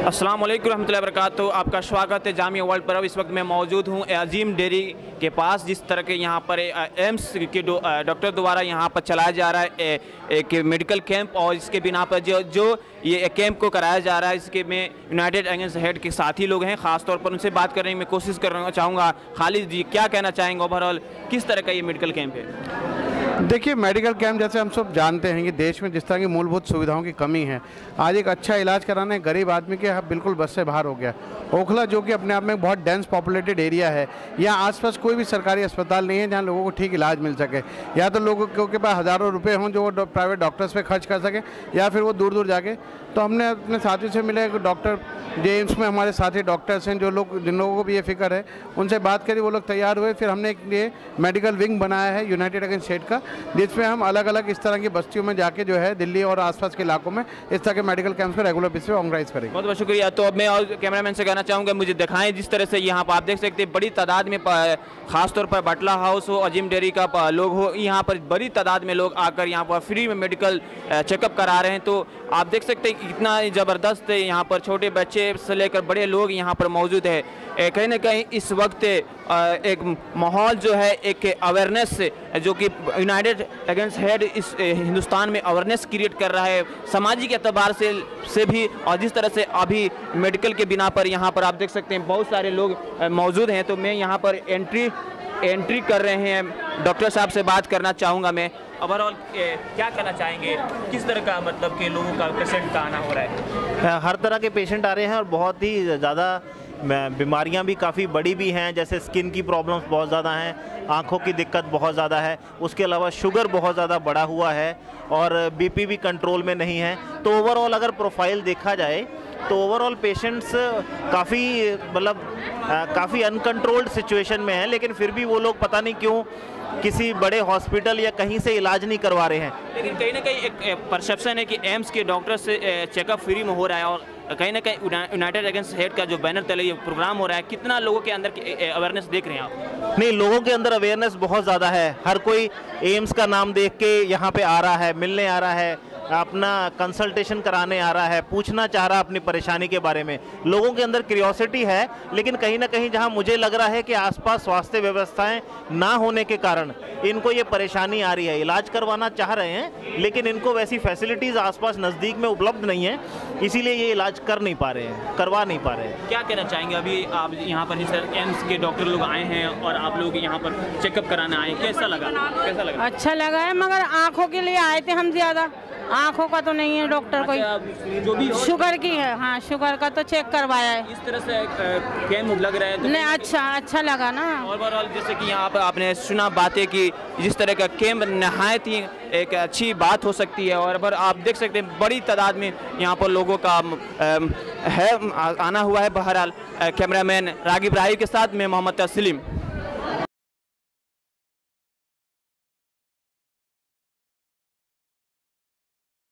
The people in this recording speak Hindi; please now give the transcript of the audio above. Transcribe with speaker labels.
Speaker 1: अस्सलाम वालेकुम रहमतुल्लाहि व बरकातहू। आपका स्वागत है जामिया वर्ल्ड पर। इस वक्त मैं मौजूद हूँ अजीम डेयरी के पास, जिस तरह के यहाँ पर एम्स के डॉक्टर द्वारा यहाँ पर चलाया जा रहा है एक मेडिकल कैंप, और इसके बिना पर जो ये कैंप को कराया जा रहा है, इसके में यूनाइटेड अगेंस्ट हेड के साथी लोग हैं। ख़ास तौर पर उनसे बात करने की मैं कोशिश करना चाहूँगा। खालिद जी, क्या कहना चाहेंगे ओवरऑल किस तरह का ये मेडिकल कैंप है?
Speaker 2: देखिए, मेडिकल कैंप जैसे हम सब जानते हैं कि देश में जिस तरह की मूलभूत सुविधाओं की कमी है, आज एक अच्छा इलाज कराना गरीब आदमी के बिल्कुल बस से बाहर हो गया। ओखला जो कि अपने आप में बहुत डेंस पॉपुलेटेड एरिया है, यहाँ आसपास कोई भी सरकारी अस्पताल नहीं है जहाँ लोगों को ठीक इलाज मिल सके। या तो लोगों के पास हज़ारों रुपए हों जो वो प्राइवेट डॉक्टर्स पे खर्च कर सके, या फिर वो दूर दूर जाके। तो हमने अपने साथियों से मिले, डॉक्टर जेम्स में हमारे साथी डॉक्टर्स हैं जिन लोगों को भी ये फिक्र है, उनसे बात करी, वो लोग तैयार हुए। फिर हमने एक लिए मेडिकल विंग बनाया है यूनाइटेड अगेंस्ट हेड का, जिसमें हम अलग अलग इस तरह की बस्तियों में जाके जो है दिल्ली और आसपास के इलाकों में इस तरह के मेडिकल कैंप्स में रेगुलर बेसिस पे ऑर्गेनाइज करेंगे।
Speaker 1: बहुत बहुत शुक्रिया। तो अब मैं और कैमरामैन से कहना चाहूँगा, मुझे दिखाएं जिस तरह से यहाँ पर आप देख सकते हैं बड़ी तादाद में, खासतौर पर बटला हाउस हो, अजीम डेयरी का लोग हो, यहाँ पर बड़ी तादाद में लोग आकर यहाँ पर फ्री में मेडिकल चेकअप करा रहे हैं। तो आप देख सकते हैं इतना ज़बरदस्त है, यहाँ पर छोटे बच्चे से लेकर बड़े लोग यहाँ पर मौजूद है। कहीं ना कहीं इस वक्त एक माहौल जो है, एक अवेयरनेस जो कि यूनाइटेड अगेंस्ट हेड इस हिंदुस्तान में अवेयरनेस क्रिएट कर रहा है सामाजिक एतबार से भी, और जिस तरह से अभी मेडिकल के बिना पर यहाँ पर आप देख सकते हैं बहुत सारे लोग मौजूद हैं। तो मैं यहाँ पर एंट्री कर रहे हैं, डॉक्टर साहब से बात करना चाहूँगा मैं। ओवरऑल क्या कहना चाहेंगे, किस तरह का मतलब कि लोगों का पेशेंट का आना हो रहा है?
Speaker 3: हर तरह के पेशेंट आ रहे हैं और बहुत ही ज़्यादा बीमारियां भी काफ़ी बड़ी भी हैं, जैसे स्किन की प्रॉब्लम्स बहुत ज़्यादा हैं, आँखों की दिक्कत बहुत ज़्यादा है, उसके अलावा शुगर बहुत ज़्यादा बढ़ा हुआ है और बीपी भी कंट्रोल में नहीं है। तो ओवरऑल अगर प्रोफाइल देखा जाए तो ओवरऑल पेशेंट्स काफ़ी अनकंट्रोल्ड सिचुएशन में हैं, लेकिन फिर भी वो लोग पता नहीं क्यों किसी बड़े हॉस्पिटल या कहीं से इलाज नहीं करवा रहे हैं।
Speaker 1: लेकिन कहीं ना कहीं एक परसेप्शन है कि एम्स के डॉक्टर से चेकअप फ्री में हो रहा है, और कहीं ना कहीं यूनाइटेड अगेंस्ट हेड का जो बैनर तले ये प्रोग्राम हो रहा है, कितना लोगों के अंदर अवेयरनेस देख रहे हैं आप?
Speaker 3: नहीं, लोगों के अंदर अवेयरनेस बहुत ज़्यादा है। हर कोई एम्स का नाम देख के यहाँ पे आ रहा है, मिलने आ रहा है, अपना कंसल्टेशन कराने आ रहा है, पूछना चाह रहा है अपनी परेशानी के बारे में। लोगों के अंदर क्यूरियोसिटी है, लेकिन कहीं ना कहीं जहां मुझे लग रहा है कि आसपास स्वास्थ्य व्यवस्थाएं ना होने के कारण इनको ये परेशानी आ रही है। इलाज करवाना चाह रहे हैं, लेकिन इनको वैसी फैसिलिटीज़ आसपास नज़दीक में उपलब्ध नहीं है, इसीलिए ये इलाज कर नहीं पा रहे हैं, करवा नहीं पा रहे हैं।
Speaker 1: क्या कहना चाहेंगे, अभी आप यहाँ पर जैसे एम्स के डॉक्टर लोग आए हैं और आप लोग यहाँ पर चेकअप कराने आए, कैसा लगा?
Speaker 4: अच्छा लगा है, मगर आँखों के लिए आए थे हम, ज़्यादा आँखों का तो नहीं है डॉक्टर कोई,
Speaker 1: जो भी
Speaker 4: शुगर की है। हाँ, शुगर का तो चेक करवाया है।
Speaker 1: इस तरह से कैंप लग रहा है तो
Speaker 4: नहीं, अच्छा लगा ना।
Speaker 1: ओवरऑल जैसे कि यहाँ पर आपने सुना बातें कि जिस तरह का कैंप नहायत ही एक अच्छी बात हो सकती है, और आप देख सकते हैं बड़ी तादाद में यहाँ पर लोगों का है आना हुआ है। बहरहाल कैमरामैन रागिब राही के साथ मैं मोहम्मद तस्लीम।